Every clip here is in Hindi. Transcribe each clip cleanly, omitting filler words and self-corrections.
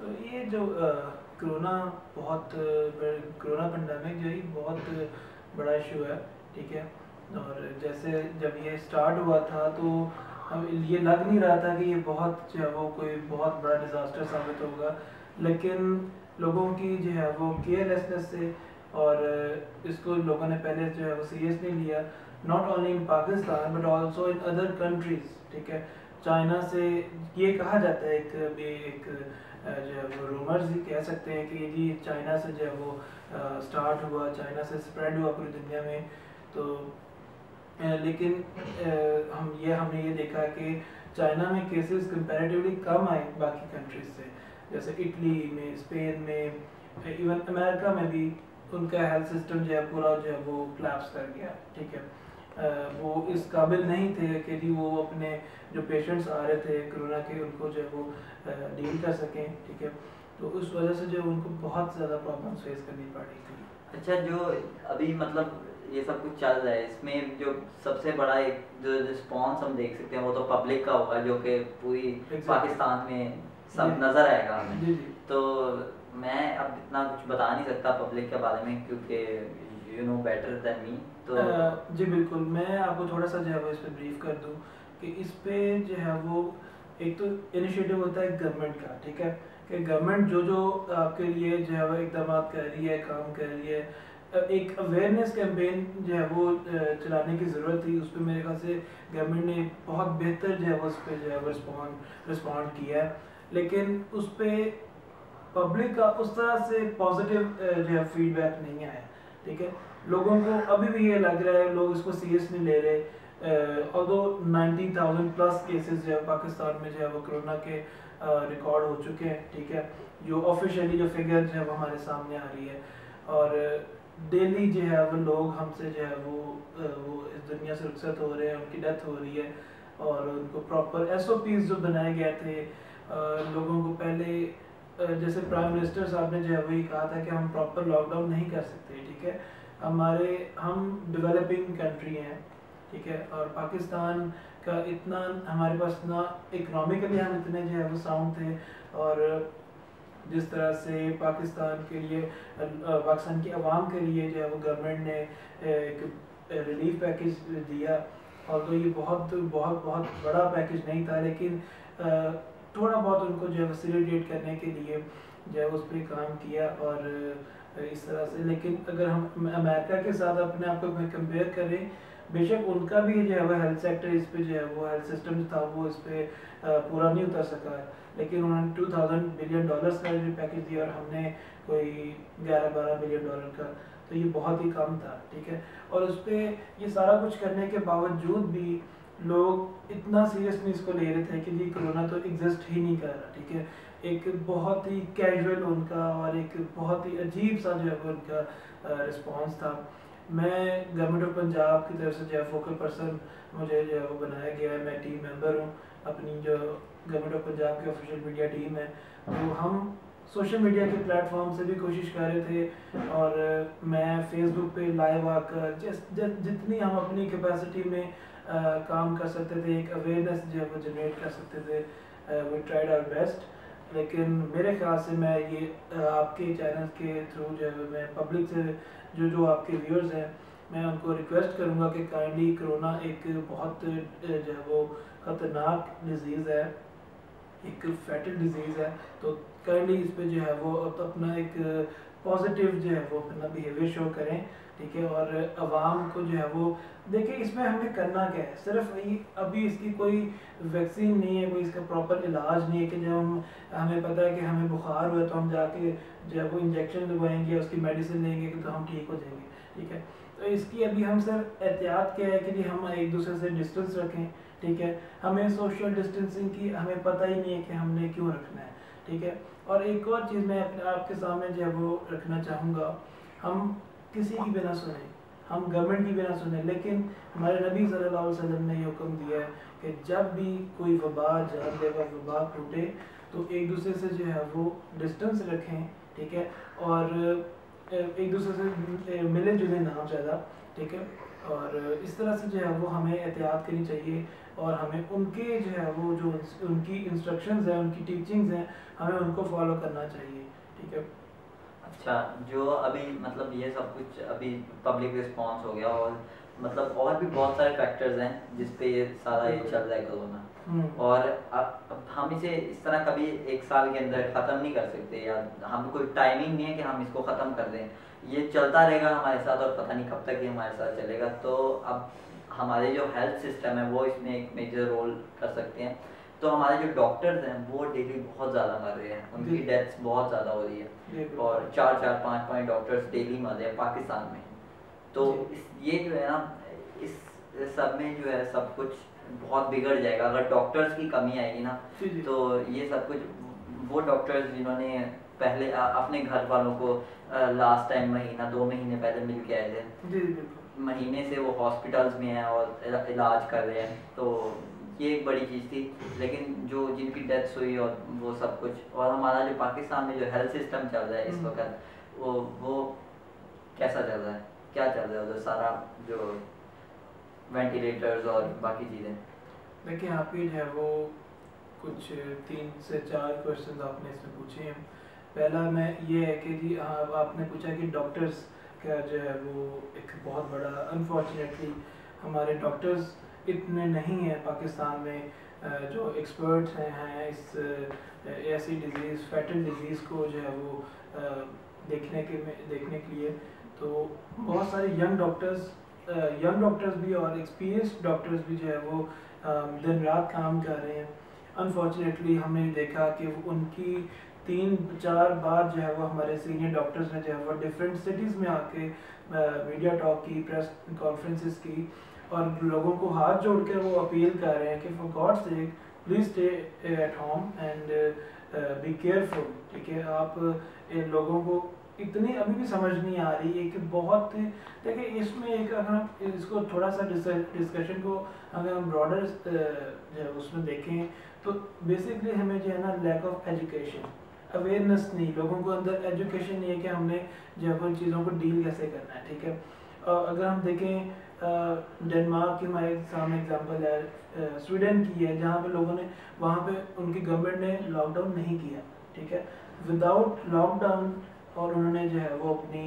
तो ये जो कोरोना कोरोना पेंडेमिक जो है बहुत बड़ा इशू है, ठीक है। और जैसे जब ये स्टार्ट हुआ था तो अब ये लग नहीं रहा था कि ये बहुत जो है वो कोई बहुत बड़ा डिज़ास्टर साबित होगा, लेकिन लोगों की जो है वो केयरलेसनेस से और इसको लोगों ने पहले जो है वो सीरियस नहीं लिया, not only in Pakistan but also in other countries, ठीक है। चाइना से ये कहा जाता है, एक जो है वो रूमर्स ही कह सकते हैं कि जी चाइना से जो है वो स्टार्ट हुआ, चाइना से स्प्रेड हुआ पूरी दुनिया में। तो लेकिन हमने ये देखा कि चाइना में केसेस कंपैरेटिवली कम आए बाकी कंट्रीज से, जैसे इटली में, स्पेन में, इवन अमेरिका में भी उनका हेल्थ सिस्टम जो है पूरा जो है वो कोलैप्स कर गया, ठीक है। वो इस काबिल नहीं थे कि जी वो अपने जो पेशेंट्स आ रहे थे कोरोना के उनको जो है वो डील कर सकें, ठीक है। तो उस वजह से जो उनको बहुत ज़्यादा प्रॉब्लम्स फेस करनी पड़ी थी। अच्छा, जो अभी मतलब ये सब कुछ चल रहा है, इसमें जो सबसे बड़ा एक जो रिस्पॉन्स हम देख सकते हैं वो तो पब्लिक का होगा, जो कि पूरी पाकिस्तान में सब नज़र आएगा हमें। जी जी। तो मैं अब इतना कुछ बता नहीं सकता पब्लिक के बारे में, क्योंकि you know better than me. तो जी बिल्कुल, मैं आपको थोड़ा सा जो है वो इस पर ब्रीफ कर दूं कि इस पे जो है वो एक तो इनिशिएटिव होता है गवर्नमेंट का, ठीक है, कि गवर्नमेंट जो आपके लिए जो है वो इकदाम कर रही है, काम कर रही है। एक अवेयरनेस कैंपेन जो है वो चलाने की ज़रूरत थी, उस पर मेरे ख्याल से गवर्नमेंट ने बहुत बेहतर जो है वो उस पर जो है वो रिस्पॉन्ड किया है, लेकिन उस पर पब्लिक का उस तरह से पॉजिटिव जो है फीडबैक नहीं आया, ठीक है। लोगों को अभी भी ये लग रहा है, लोग इसको सीरियस नहीं ले रहे। ऑल्दो 90,000 प्लस केसेस जो है पाकिस्तान में जो है वो कोरोना के रिकॉर्ड हो चुके हैं, ठीक है, जो ऑफिशियली जो फिगर जो है वो हमारे सामने आ रही है। और डेली जो है वो लोग हमसे जो है वो इस दुनिया से रुखसत हो रहे हैं, उनकी डेथ हो रही है। और उनको प्रॉपर SOPs जो बनाए गए थे, लोगों को पहले जैसे प्राइम मिनिस्टर साहब ने जो है वही कहा था कि हम प्रॉपर लॉकडाउन नहीं कर सकते, ठीक है। हम डेवलपिंग कंट्री हैं, ठीक है, और पाकिस्तान का इतना हमारे पास ना इकोनॉमिकली हम इतने जो है वो साउंड थे, और जिस तरह से पाकिस्तान के लिए पाकिस्तान की आवाम के लिए जो है वो गवर्नमेंट ने एक रिलीफ पैकेज दिया, और तो ये बहुत बहुत बहुत बड़ा पैकेज नहीं था, लेकिन थोड़ा बहुत उनको जो है फैसिलिटेट करने के लिए जो है उस पर काम किया। और इस तरह से, लेकिन अगर हम अमेरिका के साथ अपने आप को कंपेयर करें, बेशक उनका भी जो है वो हेल्थ सेक्टर इस पे जो है वो हेल्थ सिस्टम था वो इस पे पूरा नहीं उतर सका है, लेकिन उन्होंने $2,000 बिलियन का जो पैकेज दिया और हमने कोई 11-12 बिलियन डॉलर का, तो ये बहुत ही कम था, ठीक है। और उस पर ये सारा कुछ करने के बावजूद भी लोग इतना सीरियसली इसको ले रहे थे कि जी कोरोना तो एग्जिस्ट ही नहीं कर रहा, ठीक है। एक बहुत ही कैजुअल उनका और एक बहुत ही अजीब सा जो है उनका रिस्पॉन्स था। मैं गवर्नमेंट ऑफ पंजाब की तरफ से जो है फोकल पर्सन मुझे जो है वो बनाया गया है, मैं टीम मेंबर हूँ अपनी जो गवर्नमेंट ऑफ पंजाब की ऑफिशियल मीडिया टीम है। तो हम सोशल मीडिया के प्लेटफॉर्म से भी कोशिश कर रहे थे, और मैं फेसबुक पे लाइव आकर जितनी हम अपनी कैपेसिटी में काम कर सकते थे, एक अवेयरनेस जो है वो जनरेट कर सकते थे, वी ट्राइड आवर बेस्ट। लेकिन मेरे ख्याल से मैं ये आपके चैनल के थ्रू जो है मैं पब्लिक से जो आपके व्यूअर्स हैं, मैं उनको रिक्वेस्ट करूँगा कि काइंडली कोरोना एक बहुत जो है वो ख़तरनाक डिजीज़ है, एक फैटल डिजीज़ है, तो काइंडली इस पे जो है वो अपना एक पॉजिटिव जो है वो अपना बिहेवियर शो करें, ठीक है। और आवाम को जो है वो देखिए, इसमें हमें करना क्या है, सिर्फ अभी इसकी कोई वैक्सीन नहीं है, कोई इसका प्रॉपर इलाज नहीं है कि जब हमें पता है कि हमें बुखार हुआ तो हम जाके जो है वो इंजेक्शन लगवाएंगे, उसकी मेडिसिन लेंगे तो हम ठीक हो जाएंगे, ठीक है। तो इसकी अभी हम सिर्फ एहतियात क्या है कि जी हम एक दूसरे से डिस्टेंस रखें, ठीक है। हमें सोशल डिस्टेंसिंग की हमें पता ही नहीं है कि हमने क्यों रखना है, ठीक है। और एक और चीज़ मैं अपने आपके सामने जो है वो रखना चाहूँगा, हम किसी की बिना सुने, हम गवर्नमेंट की बिना सुने, लेकिन हमारे नबी सल्लल्लाहु अलैहि वसल्लम ने ये हुक्म दिया है कि जब भी कोई वबा जानलेवा वबा फूटे तो एक दूसरे से जो है वो डिस्टेंस रखें, ठीक है। और एक दूसरे से मिले जुले ना ज़्यादा, ठीक है। और इस तरह से जो है वो हमें एहतियात करनी चाहिए और हमें उनके जो है वो जो उनकी इंस्ट्रक्शंस हैं, उनकी टीचिंग्स हैं, हमें उनको फॉलो करना चाहिए, ठीक है। अच्छा, जो अभी मतलब ये सब कुछ अभी पब्लिक रिस्पांस हो गया, और मतलब और भी बहुत सारे फैक्टर्स हैं जिस पे ये सारा ये चल रहा है कोरोना, और अब हम इसे इस तरह कभी एक साल के अंदर ख़त्म नहीं कर सकते, या हम कोई टाइमिंग नहीं है कि हम इसको ख़त्म कर दें। ये चलता रहेगा हमारे साथ और पता नहीं कब तक ये हमारे साथ चलेगा। तो अब हमारे जो हेल्थ सिस्टम है वो इसमें एक मेजर रोल कर सकते हैं। तो हमारे जो डॉक्टर्स हैं वो डेली बहुत ज़्यादा मर रहे हैं, उनकी डेथ्स बहुत ज़्यादा हो रही है, और 4-4, 5-5 डॉक्टर्स डेली मर रहे हैं पाकिस्तान में। तो ये जो है ना, इस सब में जो है सब कुछ बहुत बिगड़ जाएगा अगर डॉक्टर्स की कमी आएगी ना। तो ये सब कुछ वो डॉक्टर्स जिन्होंने पहले अपने घर वालों को लास्ट टाइम महीना 2 महीने पहले मिल के आए थे, महीने से वो हॉस्पिटल्स में हैं और इलाज कर रहे हैं, तो ये एक बड़ी चीज़ थी। लेकिन जो जिनकी डेथ्स हुई और वो सब कुछ, और हमारा जो पाकिस्तान में जो हेल्थ सिस्टम चल रहा है इस वक्त, वो कैसा चल रहा है, क्या चल रहा है उधर, सारा जो वेंटिलेटर्स और बाकी चीज़ें। देखिए आप ही है वो कुछ 3 से 4 क्वेश्चन आपने इसमें पूछे हैं। पहला मैं ये है कि जी हाँ, आपने पूछा कि डॉक्टर्स का जो है वो एक बहुत बड़ा, अनफॉर्चुनेटली हमारे डॉक्टर्स इतने नहीं हैं पाकिस्तान में जो एक्सपर्ट्स हैं इस ऐसी डिज़ीज़, फैटल डिज़ीज़ को जो है वो देखने के लिए। तो बहुत सारे यंग डॉक्टर्स भी और एक्सपीरियंस्ड डॉक्टर्स भी जो है वो दिन रात काम कर रहे हैं। अनफॉर्चुनेटली हमने देखा कि उनकी 3-4 बार जो है वो हमारे सीनियर डॉक्टर्स ने जो है वो डिफरेंट सिटीज़ में आके मीडिया टॉक की, प्रेस कॉन्फ्रेंसेस की, और लोगों को हाथ जोड़ कर वो अपील कर रहे हैं कि for God's sake please stay at home and be careful, ठीक है। आप लोगों को इतनी अभी भी समझ नहीं आ रही है कि बहुत, देखिए इसमें एक, अगर हम इसको थोड़ा सा डिस्कशन को अगर हम ब्रॉडर जो है उसमें देखें, तो बेसिकली हमें जो है ना लैक ऑफ एजुकेशन, अवेयरनेस नहीं, लोगों को अंदर एजुकेशन नहीं है कि हमने जो है उन चीज़ों को डील कैसे करना है, ठीक है। अगर हम देखें डेनमार्क की हमारे सामने एग्जांपल है, स्वीडन की है, जहाँ पे लोगों ने, वहाँ पे उनकी गवर्नमेंट ने लॉकडाउन नहीं किया, ठीक है, विदाउट लॉकडाउन, और उन्होंने जो है वो अपनी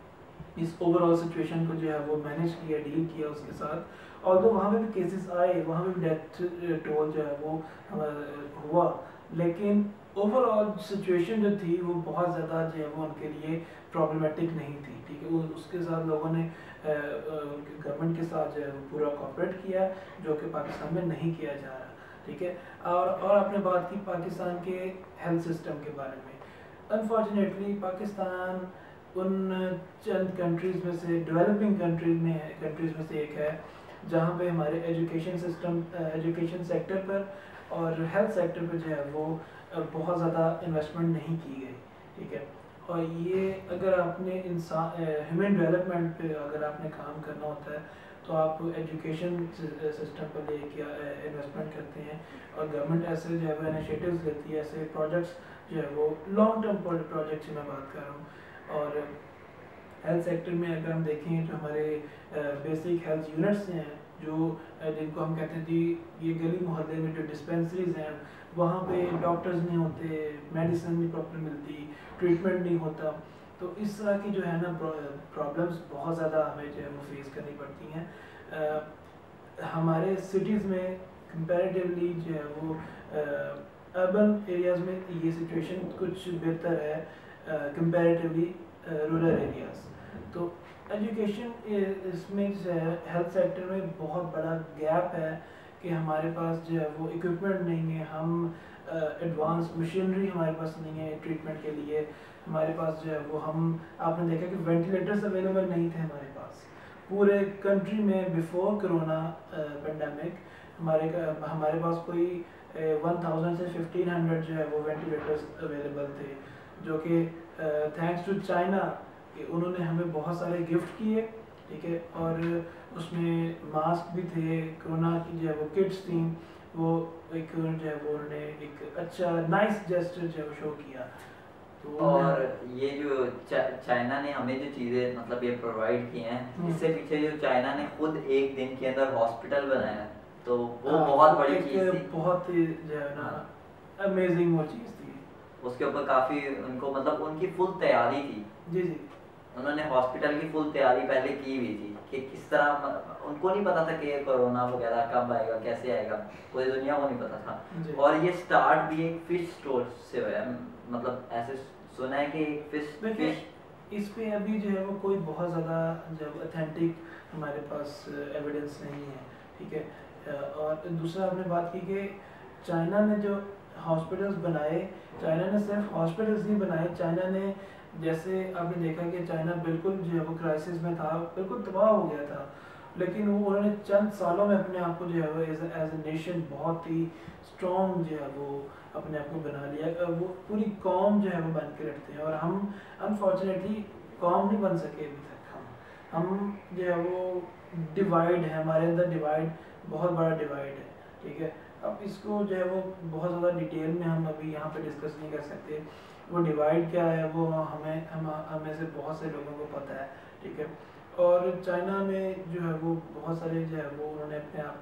इस ओवरऑल सिचुएशन को जो है वो मैनेज किया, डील किया उसके साथ। और तो वहाँ पे भी केसेस आए, वहाँ पे भी डेथ टोल जो है वो हुआ, लेकिन ओवरऑल सिचुएशन जो थी वो बहुत ज़्यादा जो है वो उनके लिए प्रॉब्लमेटिक नहीं थी, ठीक है। उसके साथ लोगों ने गवर्नमेंट के साथ जो है वो पूरा कॉपरेट किया, जो कि पाकिस्तान में नहीं किया जा रहा, ठीक है। और आपने बात की पाकिस्तान के हेल्थ सिस्टम के बारे में। अनफॉर्चुनेटली पाकिस्तान उन चंद कंट्रीज़ में से, डेवलपिंग कंट्रीज़ में से एक है जहाँ पे हमारे एजुकेशन सेक्टर पर और हेल्थ सेक्टर पर जो है वो बहुत ज़्यादा इन्वेस्टमेंट नहीं की गई, ठीक है। और ये अगर आपने ह्यूमन डेवलपमेंट पे अगर आपने काम करना होता है तो आप एजुकेशन सिस्टम पर लेके इन्वेस्टमेंट करते हैं, और गवर्नमेंट ऐसे जो है वो इनिशिएटिव्स लेती है, ऐसे प्रोजेक्ट्स जो है वो लॉन्ग टर्म प्रोजेक्ट की मैं बात कर रहा हूँ। और हेल्थ सेक्टर में अगर हम देखें जो हमारे बेसिक हेल्थ यूनिट्स हैं, जो जिनको हम कहते हैं जी ये गली मोहल्ले में जो डिस्पेंसरीज हैं, वहाँ पे डॉक्टर्स नहीं होते, मेडिसिन नहीं प्रॉपर मिलती, ट्रीटमेंट नहीं होता। तो इस तरह की जो है ना प्रॉब्लम्स बहुत ज़्यादा हमें जो है वो फेस करनी पड़ती हैं। हमारे सिटीज़ में कंपैरेटिवली जो है वो अर्बन एरियाज़ में ये सिचुएशन कुछ बेहतर है कंपैरेटिवली रूरल एरियाज़। तो एजुकेशन इसमें जो है हेल्थ सेक्टर में बहुत बड़ा गैप है कि हमारे पास जो है वो इक्विपमेंट नहीं है, हम एडवांस मशीनरी हमारे पास नहीं है ट्रीटमेंट के लिए। हमारे पास जो है वो आपने देखा कि वेंटिलेटर्स अवेलेबल नहीं थे हमारे पास पूरे कंट्री में बिफोर कोरोना पेंडेमिक। हमारे पास कोई 1000 से 1500 जो है वो वेंटिलेटर्स अवेलेबल थे, जो कि थैंक्स टू चाइना कि उन्होंने हमें बहुत सारे गिफ्ट किए, ठीक है। और उसमें मास्क भी थे, कोरोना की जो है वो किट्स थी, वो एक जो है वो उन्होंने एक अच्छा नाइस जेस्चर जो है शो किया। तो और ये जो चाइना ने हमें जो चीज़ें मतलब ये प्रोवाइड की हैं, इससे पीछे जो चाइना ने खुद एक दिन के अंदर हॉस्पिटल बनाया, तो वो बहुत बड़ी चीज़ थी। बहुत ही जो है ना अमेजिंग वो चीज़ थी। उसके ऊपर काफ़ी उनको मतलब उनकी फुल तैयारी थी। जी जी। उन्होंने हॉस्पिटल की फुल तैयारी पहले की हुई थी कि किस तरह, उनको नहीं पता था कि ये कोरोना वगैरह कब आएगा, कैसे आएगा, पूरी दुनिया को नहीं पता था। और ये स्टार्ट भी एक फिश स्टोर से हुआ है, मतलब ऐसे सुना है कि एक फिश इस पे अभी जो है वो कोई बहुत ज़्यादा जब ऑथेंटिक हमारे पास एविडेंस नहीं है, ठीक है। और दूसरा आपने बात की कि चाइना ने जो हॉस्पिटल्स बनाए, चाइना ने सिर्फ हॉस्पिटल्स नहीं बनाए, चाइना ने जैसे आपने देखा कि चाइना बिल्कुल जो है वो क्राइसिस में था, बिल्कुल तबाह हो गया था, लेकिन वो उन्होंने चंद सालों में अपने आप को जो है वो एज ए नेशन बहुत ही स्ट्रॉन्ग जो है वो अपने आप को बना लिया। वो पूरी कौम जो है वो बन के रखते हैं, और हम अनफॉर्चुनेटली कौम नहीं बन सके अभी तक। हम जो है वो डिवाइड है, हमारे अंदर डिवाइड, बहुत बड़ा डिवाइड है, ठीक है। अब इसको जो है वो बहुत ज़्यादा डिटेल में हम अभी यहाँ पे डिस्कस नहीं कर सकते। वो डिवाइड क्या है वो हमें से बहुत से लोगों को पता है, ठीक है। और चाइना में जो है वो बहुत सारे जो है वो उन्होंने अपने आप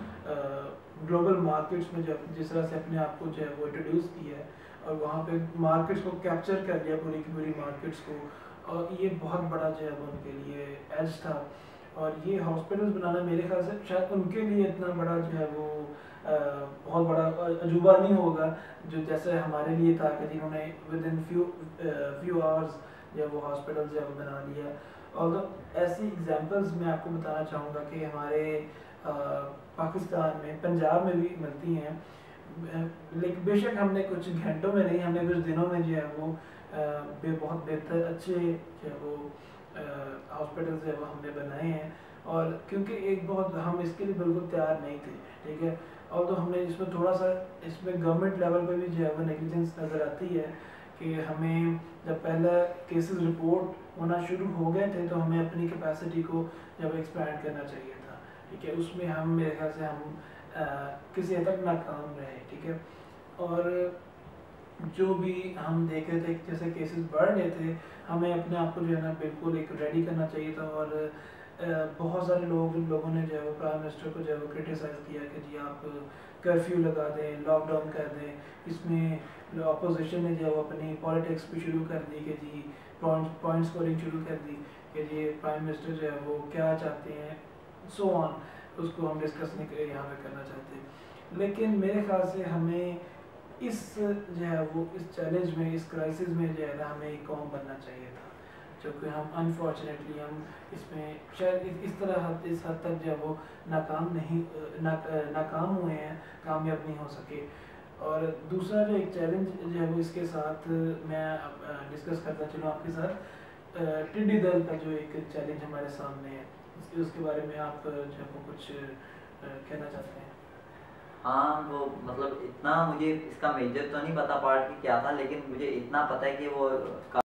को ग्लोबल मार्केट्स में जो जिस तरह से अपने आप को जो है वो इंट्रोड्यूस किया है, और वहाँ पे मार्केट्स को कैप्चर कर लिया, पूरी की पूरी मार्केट्स को, और ये बहुत बड़ा जो है वो उनके लिए एज था। और ये हॉस्पिटल्स बनाना मेरे ख्याल से शायद उनके लिए इतना बड़ा जो है वो बहुत बड़ा अजूबा नहीं होगा जो जैसे हमारे लिए था कि जिन्होंने विद इन फ्यू आवर्स जब वो हॉस्पिटल जो है वो बना लिया। और ऐसी एग्जांपल्स मैं आपको बताना चाहूँगा कि हमारे पाकिस्तान में पंजाब में भी मिलती हैं, लेकिन बेशक हमने कुछ घंटों में नहीं, हमने कुछ दिनों में जो है वो बहुत बेहतर अच्छे जो है वो हॉस्पिटल जो है वो हमने बनाए हैं। और क्योंकि एक बहुत हम इसके लिए बिल्कुल तैयार नहीं थे, ठीक है। और तो हमने इसमें थोड़ा सा इसमें गवर्नमेंट लेवल पे भी जो है वो नेग्लिजेंस नज़र आती है कि हमें जब पहला केसेस रिपोर्ट होना शुरू हो गए थे तो हमें अपनी कैपेसिटी को जब एक्सपैंड करना चाहिए था, ठीक है। उसमें हम मेरे ख्याल से हम किसी हद तक नाकाम रहे, ठीक है। और जो भी हम देख रहे थे जैसे केसेस बढ़ रहे थे, हमें अपने आप को जो है ना बिल्कुल एक रेडी करना चाहिए था। और बहुत सारे लोगों ने जो है वो प्राइम मिनिस्टर को जो है वो क्रिटिसाइज़ किया कि जी आप कर्फ्यू लगा दें, लॉकडाउन कर दें। इसमें अपोजिशन ने जो है वो अपनी पॉलिटिक्स भी शुरू कर दी कि जी पॉइंट स्कोरिंग शुरू कर दी कि जी प्राइम मिनिस्टर जो है वो क्या चाहते हैं, सो ऑन। उसको हम डिस्कस नहीं यहाँ पे करना चाहते। लेकिन मेरे ख्याल से हमें इस जो है वो इस चैलेंज में, इस क्राइसिस में जो है ना हमें एक कौम बनना चाहिए था, जो कि हम अनफॉर्चुनेटली हम इसमें शायद इस तरह इस हद तक जो है वो नाकाम हुए हैं, कामयाब नहीं हो सके। और दूसरा जो एक चैलेंज जो है वो इसके साथ मैं डिस्कस करता चलूँ आपके साथ, टिड्डी दल का जो एक चैलेंज हमारे सामने है, उसके बारे में आप जो है वो कुछ कहना चाहते हैं? हाँ, वो मतलब इतना मुझे इसका मेजर तो नहीं पता पार्ट की क्या था, लेकिन मुझे इतना पता है कि वो